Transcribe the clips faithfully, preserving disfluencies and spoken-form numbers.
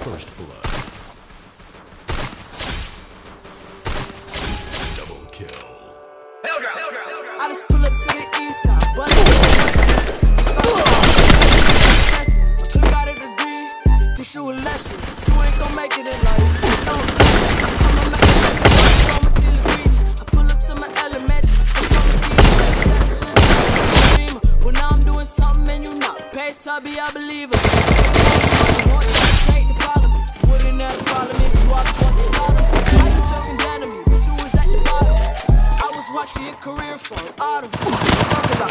First blood. Double kill. I just pull up to the east side, but I click out a degree, teach you a lesson. You ain't gon' make it in life. No, I'm coming back to the beach. I pull up to my element. Well, now I'm doing something and you not. Pace tubby, I believe it. Ain't the problem. Wouldn't have a problem if you walked once and started. How you talking down to me, but you was at the bottom. I was watching your career fall autumn. Talk about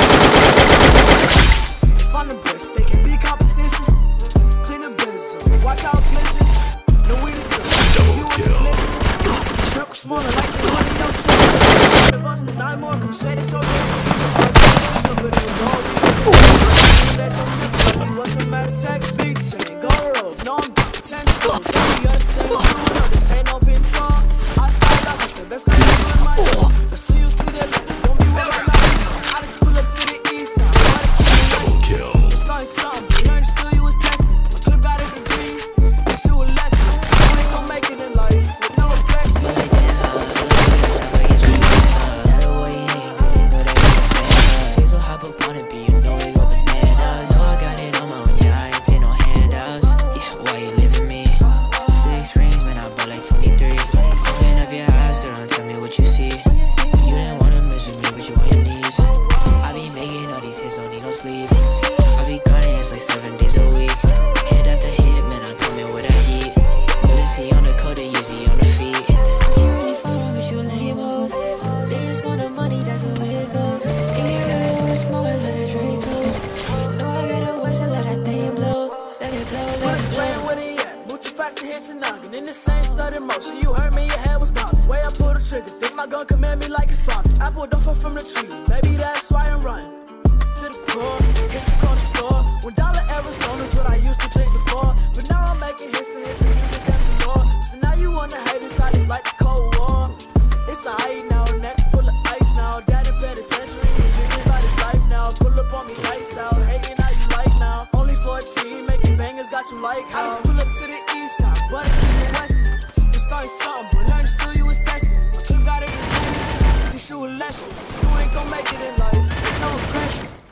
if I'm the best, they can be competition. Clean the business up, watch how it glisten. No we the good, you want to listen. Circle smaller like the money, no shit. One of us, the nine more, come shade it so good. But it was all we that your secretary was some mass text. Big chain, go rope, no I'm down ten toes. Every other same true, no this ain't no pin talk. I started out, the best guy ever in my life. But see you see that later, don't be with my life. I just pull up to the east side, but I keep it west. For starting something, but learn still you was testing. I could've got a degree, teach you a lesson. You ain't gon' make it in life, with no aggression. I be gunning, it's like seven days a week. Hit after hit, man, I'm coming with a heat. Lucy on the coat, easy on the feet. I can't really follow with you lame hoes. They just want the money, that's the way it goes. And you really wanna smoke, I got a Draco. No, I got a west and let that thing blow. Let it blow, let it blow. Where they at? Move too fast to hit your noggin. In the same sudden motion, you heard me, your head was bobbing. Way I pull the trigger, think my gun command me like it's popping. I pulled off from the tree, maybe that's why I'm running. To the core, hit the corner store. One dollar Arizona's what I used to drink before. But now I'm making hits and hits and music and galore. So now you wanna hate inside, it's like the Cold War. It's a high now, neck full of ice now. Daddy penitentiary, was dreaming about his life now. Pull up on me, lights out, hating how you like now. Only fourteen, making bangers, got you like how. I just pull up to the east side, but I keep it west. For starting something, but learn still you was testing. I could've got a degree, teach you a lesson. You ain't gon' make it in life, no aggression.